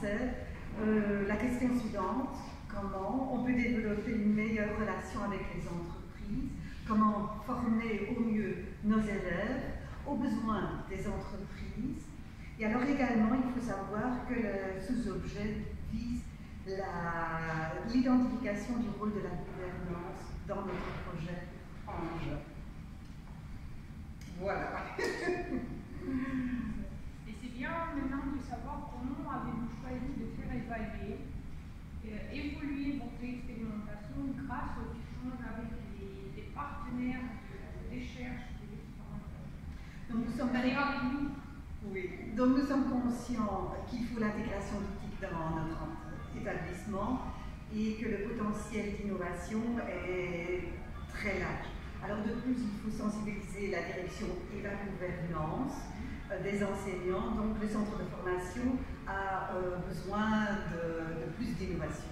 c'est la question suivante: comment on peut développer une meilleure relation avec les entreprises, comment former au mieux nos élèves aux besoins des entreprises. Et alors également, il faut savoir que le sous-objet vise l'identification du rôle de la gouvernance dans notre projet ANGE. Voilà. Et c'est bien maintenant de savoir comment avez-vous choisi de faire évoluer votre expérimentation grâce aux échanges avec les partenaires de recherche de l'expérimentation. Donc nous sommes avec nous. Oui. Donc nous sommes conscients qu'il faut l'intégration du TIC dans notre établissement et que le potentiel d'innovation est très large. Alors de plus, il faut sensibiliser la direction et la gouvernance des enseignants. Donc le centre de formation a besoin de plus d'innovation.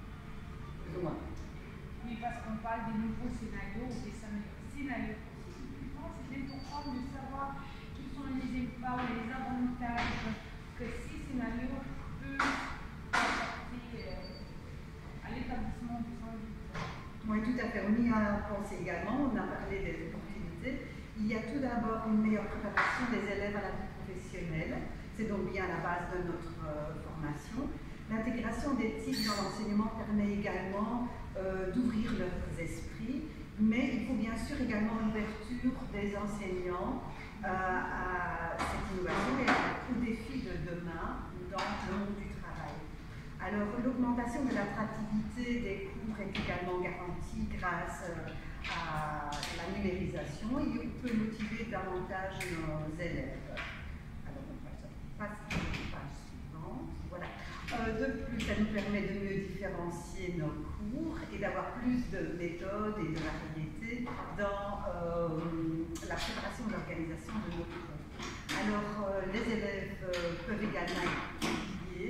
Oui, parce qu'on parle des nouveaux scénarios ou des scénarios possibles. Je pense que c'est important de savoir quels sont les impacts ou les avantages que ces scénarios peuvent apporter à l'établissement des enseignants. Oui, tout à fait. On y a pensé également, on a parlé des opportunités. Il y a tout d'abord une meilleure préparation des élèves à la vie professionnelle. C'est donc bien la base de notre formation. L'intégration des TIC dans l'enseignement permet également d'ouvrir leurs esprits, mais il faut bien sûr également l'ouverture des enseignants à cette innovation et aux défis de demain dans le monde du travail. Alors, l'augmentation de l'attractivité des cours est également garantie grâce à la numérisation et peut motiver davantage nos élèves. Alors, on passe à la page suivante. Voilà. De plus, ça nous permet de mieux différencier nos cours et d'avoir plus de méthodes et de variété dans la préparation et l'organisation de nos cours. Alors, les élèves peuvent également étudier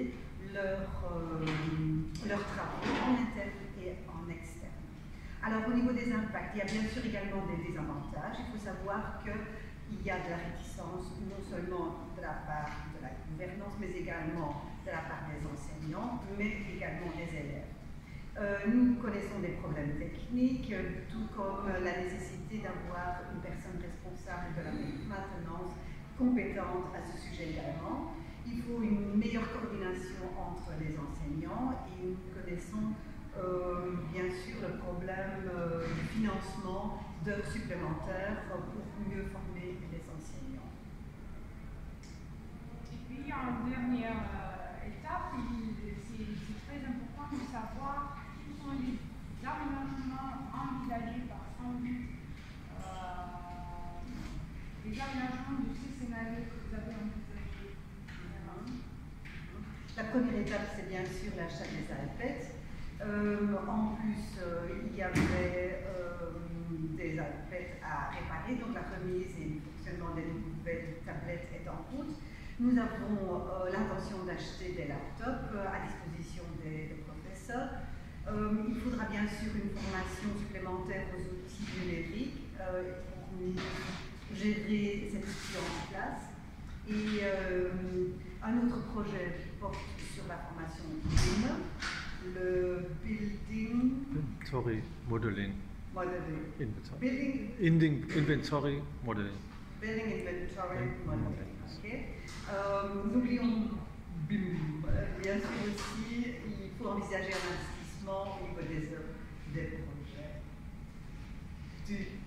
leurs travaux en interne et en externe. Alors au niveau des impacts, il y a bien sûr également des désavantages. Il faut savoir qu'il y a de la réticence non seulement de la part de la gouvernance, mais également de la part des enseignants, mais également des élèves. Nous connaissons des problèmes techniques, tout comme la nécessité d'avoir une personne responsable de la maintenance compétente à ce sujet également. Il faut une meilleure coordination entre les enseignants et nous connaissons bien sûr le problème du financement d'heures supplémentaires pour mieux former les enseignants. Et puis en dernière étape, c'est très important de savoir quels sont les aménagements envisagés par Sandy, les aménagements de ces scénarios que vous avez envisagés. La première étape, c'est bien sûr l'achat des iPads. En plus, il y avait des iPads à réparer, donc la remise et le fonctionnement des nouvelles tablettes est en route. Nous avons l'intention d'acheter des laptops à disposition des professeurs. Il faudra bien sûr une formation supplémentaire aux outils numériques pour mieux gérer cet outil en place. Et un autre projet porte sur la formation BIM, le Building Inventory Modeling. Building Inventory Modeling. Building Inventory Modeling. Okay. N'oublions bien sûr aussi, il faut envisager un investissement au niveau des projets.